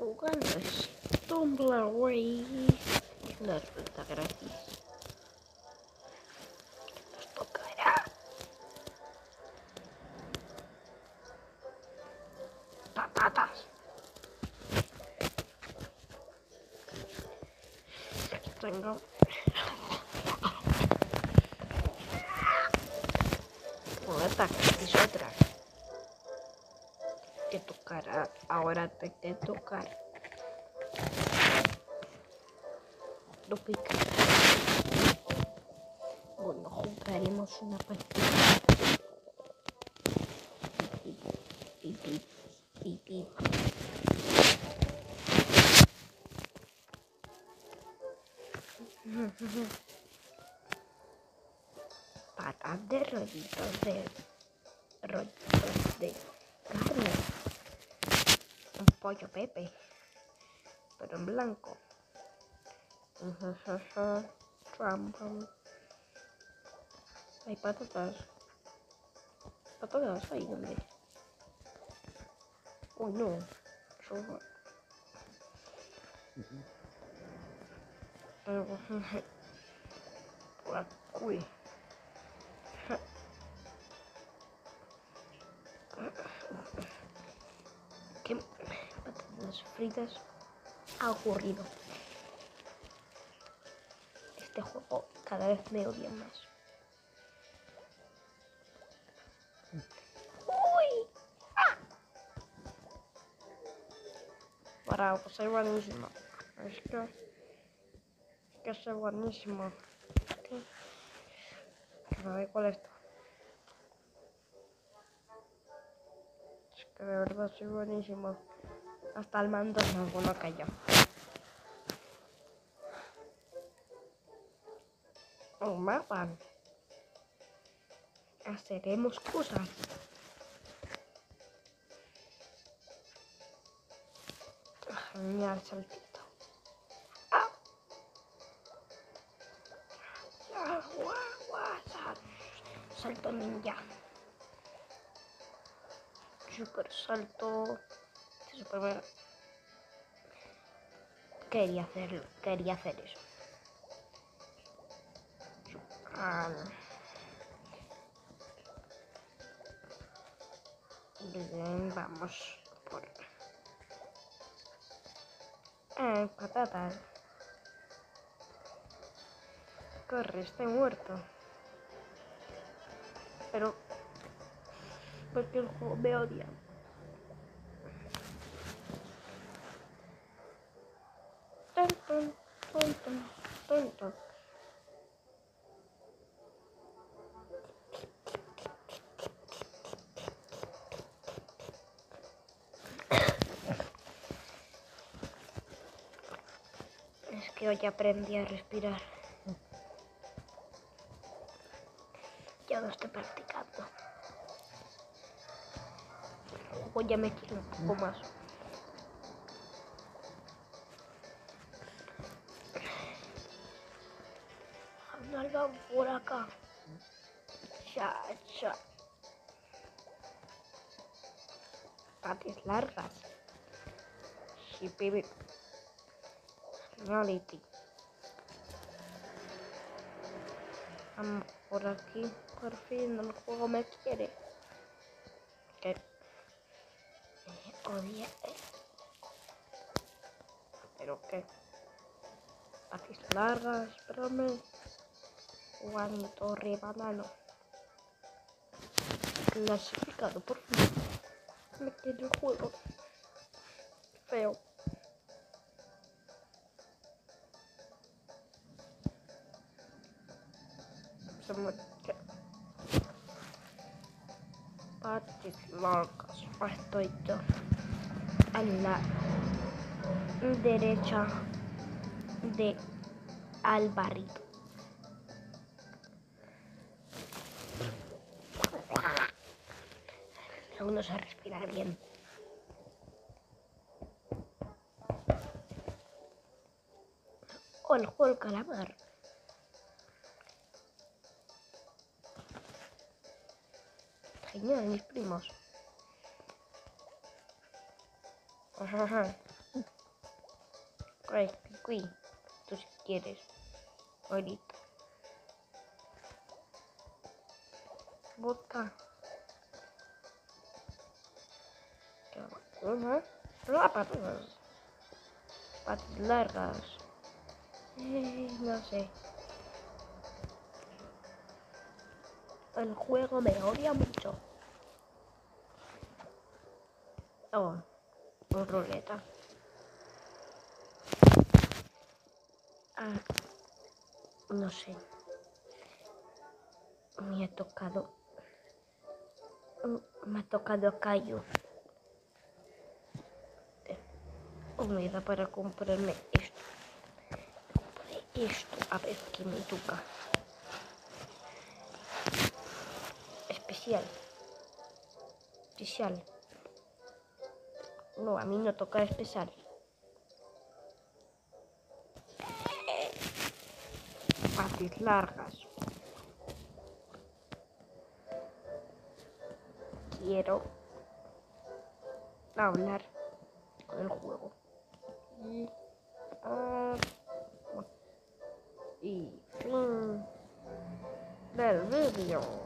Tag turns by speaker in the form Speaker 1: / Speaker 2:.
Speaker 1: jugando Stumbleway. Una fruta gratis. Nos tocará. Patatas. Aquí tengo. Esta gratis otra. Te tocará. Ahora te tocar. No pica. Bueno, jugaremos una partida. Patas de rollitos de carne. Un pollo Pepe, pero en blanco. Trampa. Hay patatas. Patatas ahí donde. Uy, no. Uy. ¿Qué patatas fritas ha ocurrido? Este juego cada vez me odia más. ¡Uy! ¡Ah! Para, pues soy buenísimo. Es que soy buenísimo. Que me da cuál esto. Es que de verdad soy buenísimo. Hasta el mando es más bueno que yo. Un mapa. Haceremos cosas. Genial saltito. ¡Ah! Salto ninja. Super salto. Super... Quería hacer eso. Bien, vamos por... patatas. Corre, estoy muerto. Pero... porque el juego me odia. Tonto. Es que hoy aprendí a respirar. Ya lo estoy practicando. El juego ya me quiere un poco más. Salga por acá. Ya. Patas largas. Sí, baby. Reality. Vamos por aquí. Por fin el juego me quiere. Que me odia. Pero que. Patas largas. Espérame. Jugando torre banano. Clasificado por fin. Me quiere el juego. Feo. Se muere. Patas largas. Estoy yo. A la derecha de Alvarito. Aún no sé respirar bien. O el juego del calamar. Genial, mis primos. Ajá. Crispy, tú si quieres. Ahorita. Vodka. Patas. Patas largas. No sé. El juego me odia mucho. Oh, ruleta. Ah, no sé. Me ha tocado Cayo. Me da para comprarme esto. Esto, a ver qué me toca. Especial. No, a mí no toca especial. Patas largas. Quiero hablar con el juego. Y fin del vídeo.